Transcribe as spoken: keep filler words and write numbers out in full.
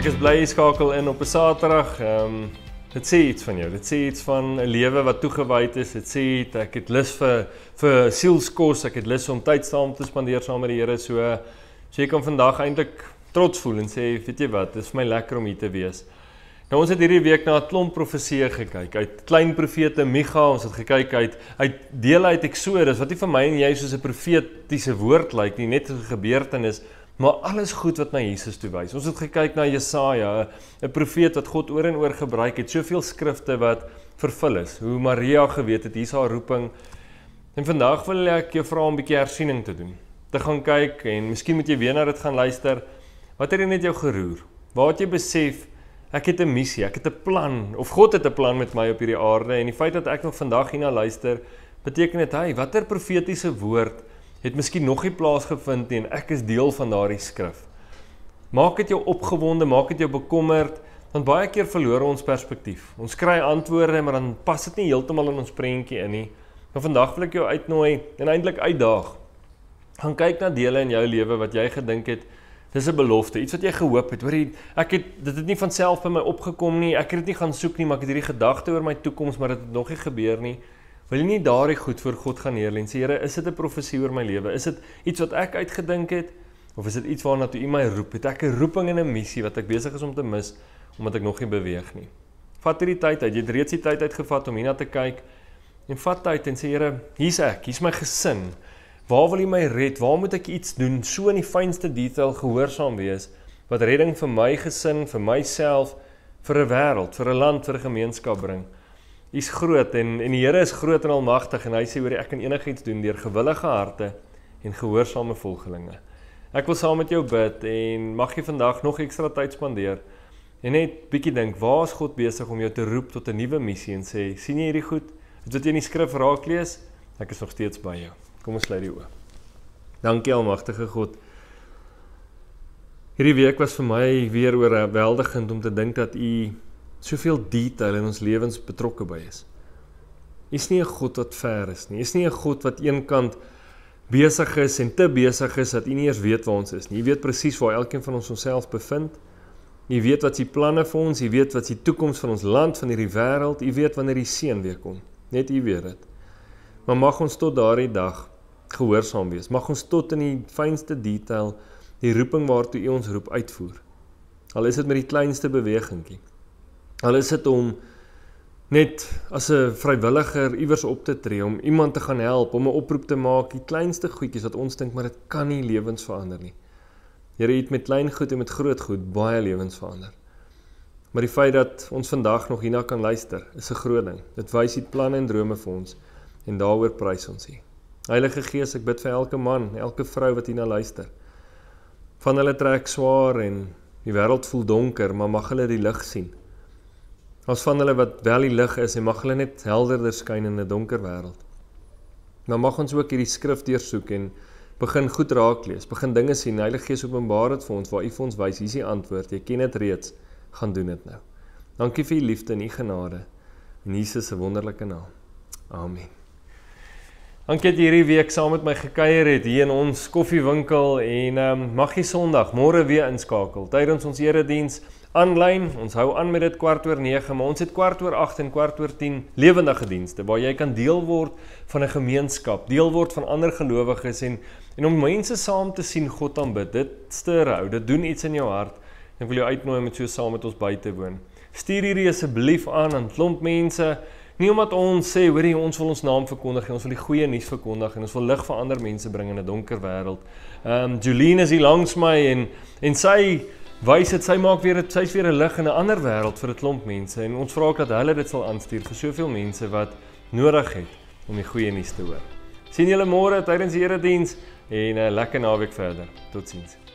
Ek is bly jy skakel in op 'n Saterdag. Ehm um, dit sê iets van jou. Dit sê iets van 'n lewe wat toegewyd is. Dit sê iets, ek het lus vir vir sielskos, ek het lus om tyd saam te spandeer saam met die Here. So so jy kan vandag eintlik trots voel en sê, weet jy wat, dit is vir my lekker om hier te wees. Nou ons het hierdie week na 'n klomp profeseë gekyk. Uit klein profete Micha, ons het gekyk uit uit dele uit Eksodus wat nie vir my en jy soos 'n profetiese woord lyk nie, net 'n gebeurtenis, maar alles goed wat na Jesus toe wys. Ons het gekyk na Jesaja, 'n profeet wat God oor en oor gebruik het, soveel skrifte wat vervul is. Hoe Maria geweet het, hier's haar roeping. En vandag wil ek jou vra om 'n bietjie hersiening te doen. Te gaan kyk en miskien moet jy weer na dit gaan luister. Wat het dit net jou geroer? Waar het jy besef ek het 'n missie, ek het 'n plan, of God het 'n plan met my op hierdie aarde, en die feit dat ek nog vandag hierna luister, beteken dit, hey, watter profetiese woord het miskien nog nie plaasgevind nie, en ek is deel van daardie skrif. Maak dit jou opgewonde, maak dit jou bekommerd, want baie keer verloor ons perspektief. Ons kry antwoorde, maar dan pas dit nie heeltemal in ons prentjie in nie. Maar vandag wil ek jou uitnooi, en eintlik uitdaag. Gaan kyk na dele in jou lewe wat jy gedink het, dis 'n belofte, iets wat jy gehoop het. Hoor jy, ek het dit het nie van self by my opgekom nie. Ek het dit nie gaan soek nie, maar ek het hierdie gedagte oor my toekoms, maar dit het nog nie gebeur nie. Wil jy nie daardie goed voor God gaan neerlê en sê, Here, is dit 'n profesie oor my lewe? Is dit iets wat ek uitgedink het, of is dit iets waarna toe U my roep? Het ek 'n roeping en 'n missie wat ek besig is om te mis omdat ek nog nie beweeg nie? Vat hierdie tyd uit. Jy het reeds die tyd uitgevat om hierna te kyk, en vat tyd en sê, Here, hier's ek, hier's my gesin. Waar wil U my red? Waar moet ek iets doen? So in die fynste detail gehoorsaam wees, wat redding vir my gesin, vir myself, vir 'n wêreld, vir 'n land, vir 'n gemeenskap bring. Hy's groot, en, en die Here is groot en almagtig, en hy sê, hoor, ek kan enigiets doen deur gewillige harte en gehoorsame volgelinge. Ek wil saam met jou bid, en mag jy vandag nog ekstra tyd spandeer, en net bietjie dink, waar is God besig om jou te roep tot 'n nuwe missie, en sê, sien jy hierdie goed? Dit wat jy in die skrif raak lees, ek is nog steeds by jou. Kom ons sluit die oë. Dankie almagtige God. Hierdie week was vir my weer oorweldigend om te dink dat U soveel detail in ons lewens betrokke by is. U is nie 'n God wat ver is nie. U is nie 'n God wat eenkant besig is en te besig is dat U nie eers weet waar ons is nie. U weet presies waar elkeen van ons onsself bevind. U weet wat U planne vir ons, U weet wat die toekoms van ons land, van hierdie wêreld, U weet wanneer die seën weer kom. Net U weet dit. Maar mag ons tot daardie dag gehoorsaam wees. Mag ons tot in die fynste detail die roeping waartoe U ons roep uitvoer. Al is dit met die kleinste bewegingkie. Al is dit om net as 'n vrywilliger iewers op te tree, om iemand te gaan help, om 'n oproep te maak, die kleinste goedjies wat ons dink, maar dit kan nie lewens verander nie. Here, U het met klein goed en met groot goed baie lewens verander. Maar die feit dat ons vandag nog hierna kan luister, is 'n groot ding. Dit wys U planne en drome vir ons, en daaroor prys ons U. Heilige Gees, ek bid vir elke man, elke vrou wat hierna luister. Van hulle trek swaar en die wêreld voel donker, maar mag hulle die lig sien. As van hulle wat wel die lig is, en mag hulle net helderder skyn in 'n donker wêreld. Maar mag ons ook hierdie skrif deursoek en begin goed raak lees, begin dinge sien. Heilige Gees, openbaar dit vir ons, waar U vir ons wys, hier is die antwoord, jy ken dit reeds, gaan doen dit nou. Dankie vir U liefde en U genade, in Jesus se wonderlike naam. Amen. Dankie dat jy hierdie week saam met my gekuier het hier in ons koffiewinkel, en um, mag jy Sondag môre weer inskakel tydens ons erediens aanlyn. Ons hou aan met dit kwart oor nege, maar ons het kwart oor agt en kwart oor tien lewendige dienste waar jy kan deel word van 'n gemeenskap, deel word van ander gelowiges, en en om mense saam te sien God aanbid. Dit stir hou, dit doen iets in jou hart. Ek wil jou uitnooi om dit so saam met ons by te woon. Stuur hierdie asseblief aan aan 'n klomp mense. Nie omdat ons sê, hoorie, ons wil ons naam verkondig, en ons wil die goeie nuus verkondig, en ons wil lig vir ander mense bring in 'n donker wêreld. Um, Jolene is hier langs my, en, en sy wys dit, sy maak weer, sy is weer 'n lig in 'n ander wêreld vir 'n klomp mense, en ons vra ook dat hulle dit sal aanstuur vir soveel mense wat nodig het om die goeie nuus te hoor. Sien julle môre tydens die erediens, en 'n lekker naweek verder. Totsiens.